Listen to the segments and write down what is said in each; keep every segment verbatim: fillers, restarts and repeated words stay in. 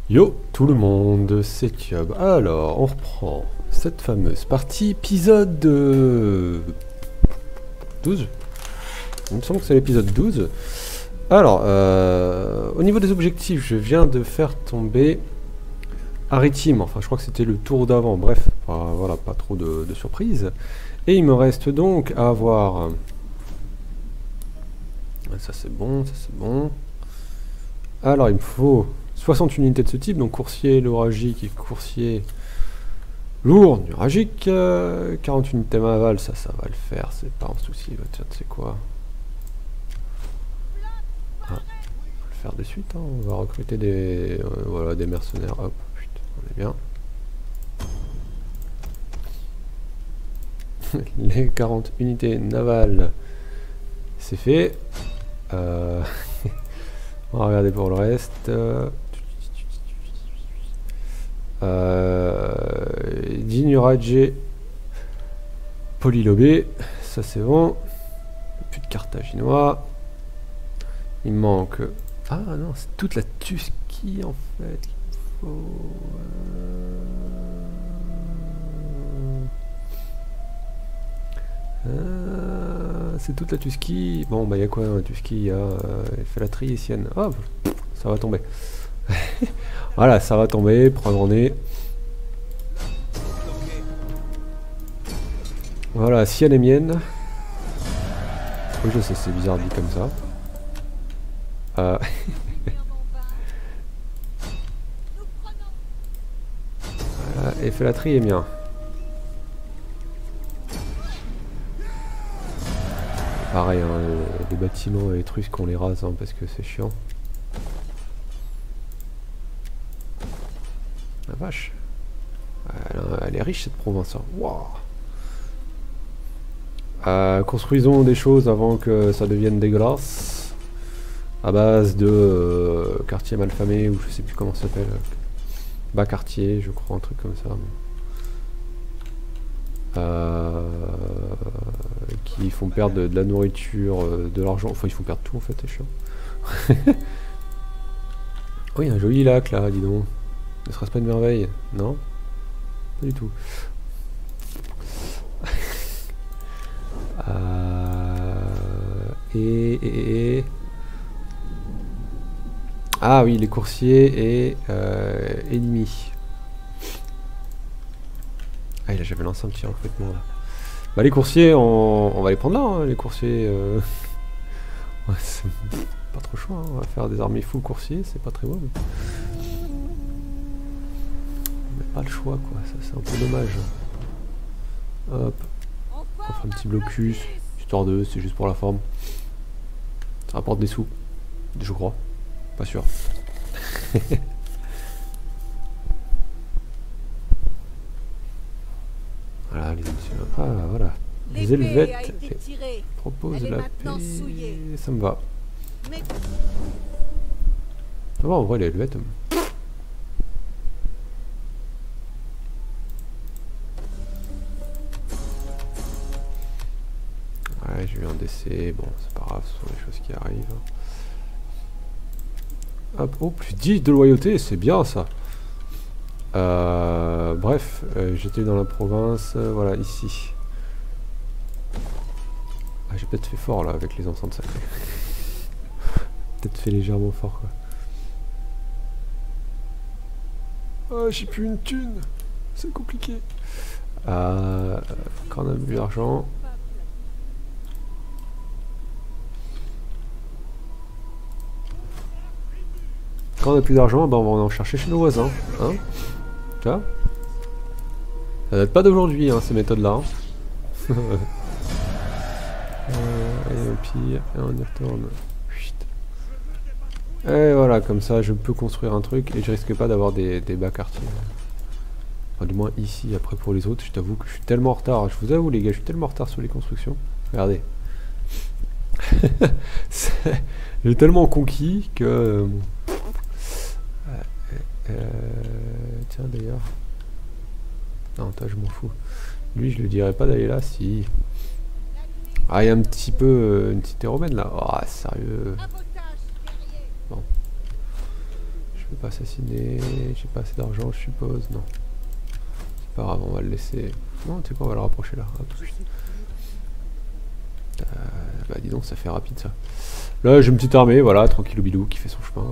Yo tout le monde, c'est Kyob. Alors, on reprend cette fameuse partie, épisode euh, douze. Il me semble que c'est l'épisode douze. Alors, euh, au niveau des objectifs, je viens de faire tomber Aritim. Enfin, je crois que c'était le tour d'avant. Bref, enfin, voilà, pas trop de, de surprises. Et il me reste donc à avoir... Ça c'est bon, ça c'est bon. Alors, il me faut soixante unités de ce type, donc coursier nuragique et coursier lourd nuragique. Euh, quarante unités maval, ça, ça va le faire, c'est pas un souci. Bah, tiens, tu sais quoi, ah, on va le faire de suite, hein. On va recruter des, euh, voilà, des mercenaires. Hop, putain, on est bien. Les quarante unités navales, c'est fait. Euh, on va regarder pour le reste. Euh, Dinuragé, polylobé, ça c'est bon. Plus de carthaginois. Il manque. Ah non, c'est toute la Tusquie en fait qu'il faut. Euh, c'est toute la Tusquie. Bon, bah, il y a quoi dans la Tusquie? Il y a euh, Felatrie et Sienne. Hop, ça va tomber. Voilà, ça va tomber, prendre en nez. Voilà, Sienne et Mienne. Oui, je sais, c'est bizarre dit comme ça. Euh... voilà, et Felatrie et Mien. Pareil, hein, les, les bâtiments étrusques on les rase hein, parce que c'est chiant. La vache. Elle, elle est riche cette province. Hein. Wow. Euh, construisons des choses avant que ça devienne dégueulasse. À base de euh, quartier malfamé ou je sais plus comment ça s'appelle. Bas quartier, je crois, un truc comme ça. Euh, qui font perdre de, de la nourriture, euh, de l'argent. Enfin, ils font perdre tout en fait, c'est chiant. Oh, il y a un joli lac là, dis donc. Ne serait-ce pas une merveille? Non? Pas du tout. euh, et, et, et... Ah oui, les coursiers et euh, ennemis. Ah, là j'avais lancé un petit recrutement là. Bah les coursiers, on, on va les prendre là, hein, les coursiers. Euh... ouais, c'est pas trop chaud, hein. On va faire des armées full coursiers, c'est pas très beau. Mais... mais pas le choix quoi, ça c'est un peu dommage. Hop, on fait un petit blocus, histoire de, c'est juste pour la forme. Ça rapporte des sous, je crois, pas sûr. Voilà, les ah voilà. Les Helvètes proposent la paix. Souillée. Ça me va. Mais... ça va en vrai les Helvètes. Ouais, j'ai eu un décès. Bon, c'est pas grave, ce sont des choses qui arrivent. Hop, oh, plus dix de loyauté, c'est bien ça. Euh, bref, euh, j'étais dans la province, euh, voilà, ici. Ah, j'ai peut-être fait fort là avec les enceintes sacrées. Peut-être fait légèrement fort quoi. Ah, j'ai plus une thune, c'est compliqué. Euh, quand on a plus d'argent. Quand on a plus d'argent, ben on va en chercher chez nos voisins, hein. Tu vois, ça date pas d'aujourd'hui, hein, ces méthodes-là. Hein. euh, et puis, et on y retourne. Et voilà, comme ça, je peux construire un truc et je risque pas d'avoir des, des bas quartiers. Enfin, du moins ici. Après, pour les autres, je t'avoue que je suis tellement en retard. Je vous avoue, les gars, je suis tellement en retard sur les constructions. Regardez. J'ai tellement conquis que... Euh, Euh, tiens d'ailleurs. Non, toi je m'en fous. Lui je lui dirais pas d'aller là si. Ah, il y a un petit peu euh, une cité romaine là. Oh, sérieux. Bon. Je peux pas assassiner, j'ai pas assez d'argent je suppose, non. C'est pas grave, on va le laisser. Non, tu sais quoi, on va le rapprocher là. Hop. Euh, bah dis donc, ça fait rapide ça. Là j'ai une petite armée, voilà, tranquillou bilou qui fait son chemin.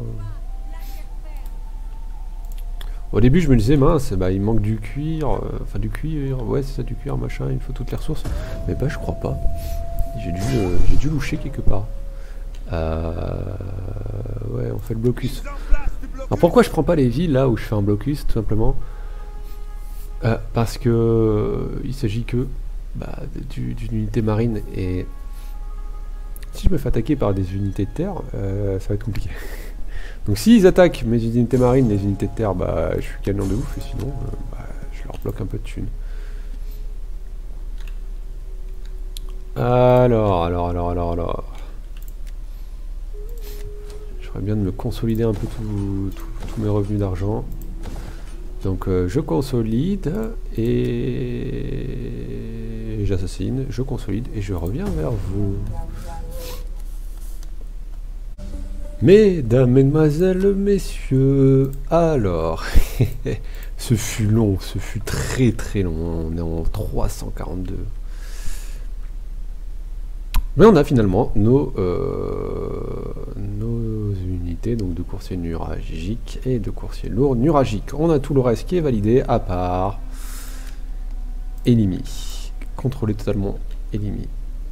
Au début je me disais mince, bah il manque du cuir, euh, enfin du cuir, ouais c'est ça du cuir machin, il me faut toutes les ressources. Mais bah je crois pas. J'ai dû, euh, j'ai dû loucher quelque part. Euh, ouais on fait le blocus. Alors pourquoi je prends pas les villes là où je fais un blocus tout simplement euh, parce que euh, il s'agit que bah, d'une unité marine et si je me fais attaquer par des unités de terre, euh, ça va être compliqué. Donc s'ils attaquent mes unités marines, les unités de terre, bah je suis canon de ouf et sinon euh, bah, je leur bloque un peu de thunes. Alors, alors, alors, alors, alors. J'aurais bien de me consolider un peu tous mes revenus d'argent. Donc euh, je consolide et j'assassine, je consolide et je reviens vers vous. Mesdames, mesdemoiselles, messieurs, alors, ce fut long, ce fut très très long, on est en trois cent quarante-deux. Mais on a finalement nos, euh, nos unités, donc de coursiers nuragiques et de coursiers lourds nuragiques. On a tout le reste qui est validé, à part Elimi. Contrôler totalement Elimi.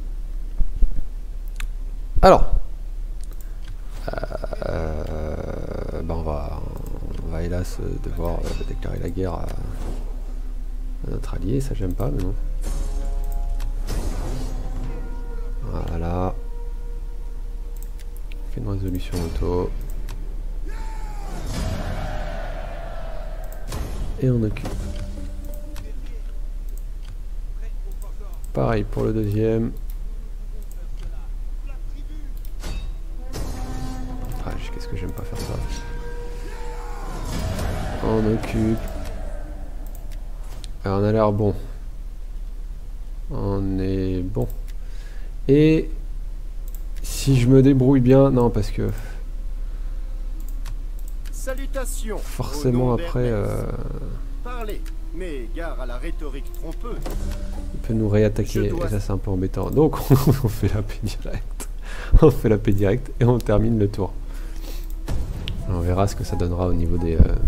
Alors, euh, ben on, va, on va hélas devoir euh, déclarer la guerre à, à notre allié, ça j'aime pas, mais non. Voilà. Fait une résolution auto. Et on occupe. Pareil pour le deuxième. Ah, qu'est-ce que j'aime pas faire ça. On occupe. Alors on a l'air bon. On est bon. Et si je me débrouille bien, non parce que salutations. Forcément après, euh, parlez, mais gare à la rhétorique trompeuse. Il peut nous réattaquer dois... et ça c'est un peu embêtant. Donc on fait la paix directe, on fait la paix directe et on termine le tour. On verra ce que ça donnera au niveau des, euh,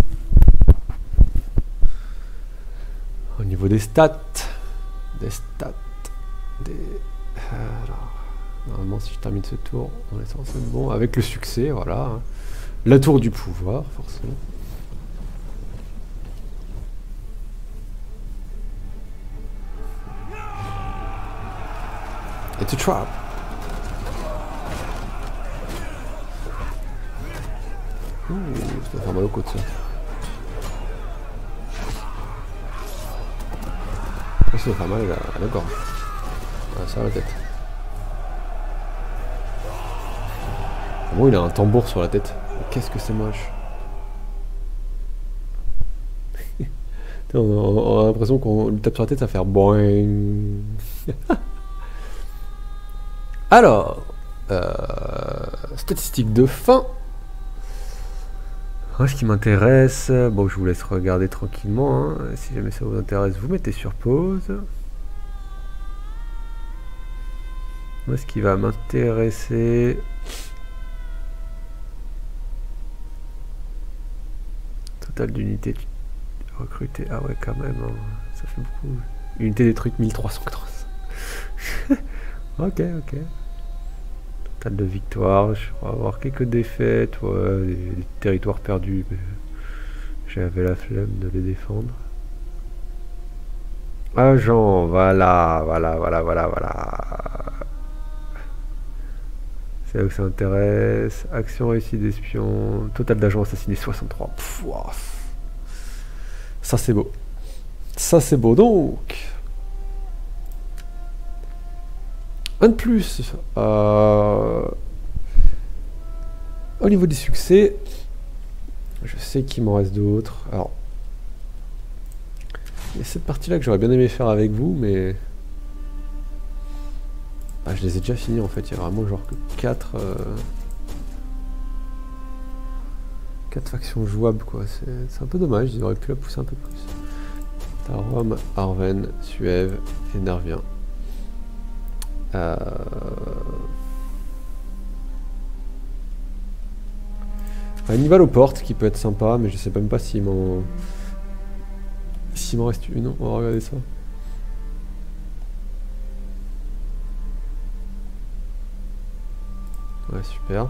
au niveau des stats, des stats, des Alors, normalement si je termine ce tour, on est censé être bon, avec le succès, voilà. La tour du pouvoir, forcément. It's a trap. Ouh, ça va faire mal aux côtes ça. Ça va faire mal à la gorge. Ah, ça a la tête. Bon, il a un tambour sur la tête. Qu'est-ce que c'est moche. on, on, on a l'impression qu'on lui tape sur la tête, ça va faire boing. Alors, euh, statistiques de fin. Moi, ce qui m'intéresse, bon, je vous laisse regarder tranquillement. Hein. Si jamais ça vous intéresse, vous mettez sur pause. Moi, ce qui va m'intéresser, total d'unités recrutées. Ah ouais, quand même, hein. Ça fait beaucoup. Unité détruite mille trois cent quatre-vingt-cinq. Ok, ok. Total de victoires, je vais avoir quelques défaites, ouais, des, des territoires perdus, mais j'avais la flemme de les défendre. Agent, voilà, voilà, voilà, voilà, voilà. C'est là où ça intéresse. Action réussie d'espion. Total d'agents assassinés soixante-trois. Pff, wow. Ça c'est beau. Ça c'est beau donc. Un de plus. Euh, au niveau des succès, je sais qu'il m'en reste d'autres. Alors, il y a cette partie-là que j'aurais bien aimé faire avec vous, mais ah, je les ai déjà finis en fait. Il y a vraiment genre que quatre quatre factions jouables quoi, c'est un peu dommage, ils auraient pu la pousser un peu plus. T'as Rome, Arven, Suève et Nervien. Euh... Hannibal aux portes qui peut être sympa, mais je sais même pas s'il m'en... S'il m'en reste une, on va regarder ça. Ouais, super.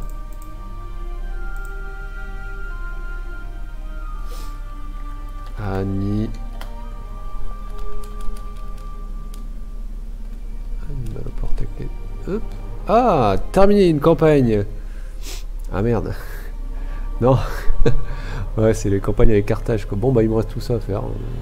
Annie. Hannibal aux portes avec les... Hop. Ah, terminé une campagne. Ah merde. Non. Ouais, c'est les campagnes avec Carthage quoi. Bon bah il me reste tout ça à faire.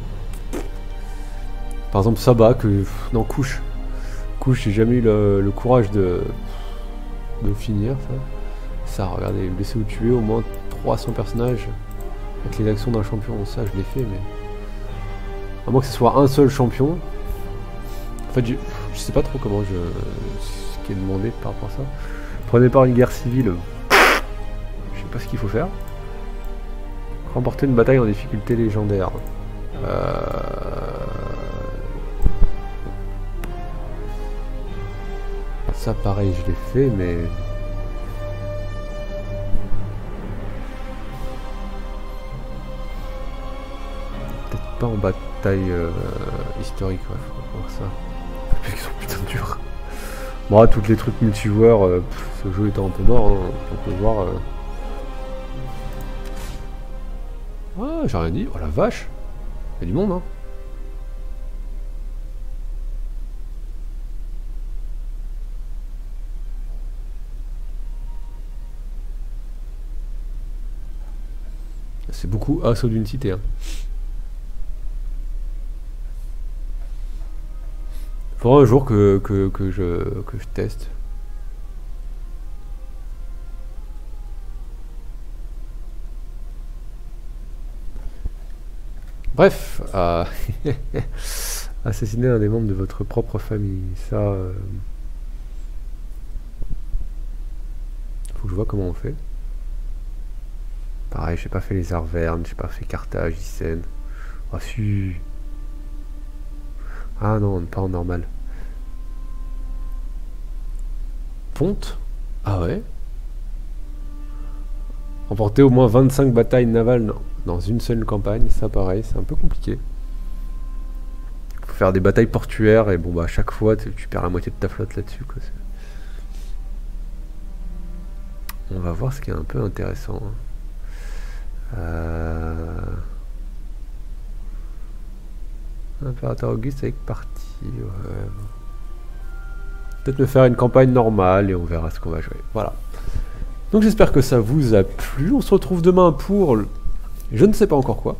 Par exemple Saba que... Non, Couche. Couche, j'ai jamais eu le, le courage de... de finir ça. Ça, regardez, blesser ou tuer au moins trois cents personnages avec les actions d'un champion. Ça, je l'ai fait, mais... À moins que ce soit un seul champion. En fait, je, je sais pas trop comment je... ce qui est demandé par rapport à ça. Prenez part à une guerre civile. Je sais pas ce qu'il faut faire. Remporter une bataille en difficulté légendaire. Euh... Ça pareil je l'ai fait mais... Peut-être pas en bataille euh, historique, ouais, faut voir ça. Parce qu'ils sont putain durs. Bon, là, toutes les trucs multijoueurs, euh, pff, ce jeu étant un peu mort, hein, on peut voir... Euh... Ah, j'ai rien dit. Oh la vache. Il y a du monde, hein. C'est beaucoup assaut d'une cité, hein. Faudra un jour que, que, que, je, que je teste. Bref, euh, assassiner un des membres de votre propre famille, ça... Euh, faut que je vois comment on fait. Pareil, j'ai pas fait les Arvernes, j'ai pas fait Carthage, Icène. Ah si... Ah non, pas en normal. Ponte? Ah ouais? Remporter au moins vingt-cinq batailles navales non, dans une seule campagne, ça pareil, c'est un peu compliqué. Faut faire des batailles portuaires et bon bah à chaque fois tu, tu perds la moitié de ta flotte là-dessus quoi. On va voir ce qui est un peu intéressant. Euh... Impérateur Auguste avec partie, ouais. Peut-être me faire une campagne normale et on verra ce qu'on va jouer. Voilà. Donc j'espère que ça vous a plu. On se retrouve demain pour... Le... Je ne sais pas encore quoi.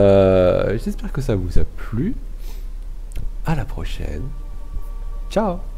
euh, j'espère que ça vous a plu. À la prochaine. Ciao.